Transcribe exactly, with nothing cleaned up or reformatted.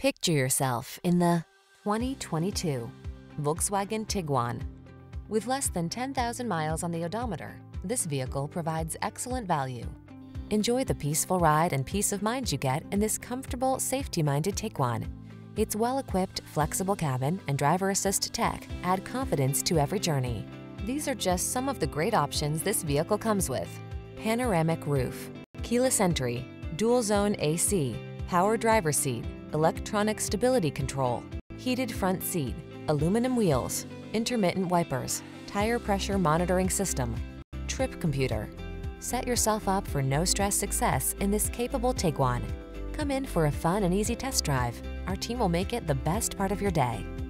Picture yourself in the twenty twenty-two Volkswagen Tiguan. With less than ten thousand miles on the odometer, this vehicle provides excellent value. Enjoy the peaceful ride and peace of mind you get in this comfortable, safety-minded Tiguan. Its well-equipped, flexible cabin and driver assist tech add confidence to every journey. These are just some of the great options this vehicle comes with: panoramic roof, keyless entry, dual-zone A C, power driver seat, electronic stability control, heated front seat, aluminum wheels, intermittent wipers, tire pressure monitoring system, trip computer. Set yourself up for no-stress success in this capable Tiguan. Come in for a fun and easy test drive. Our team will make it the best part of your day.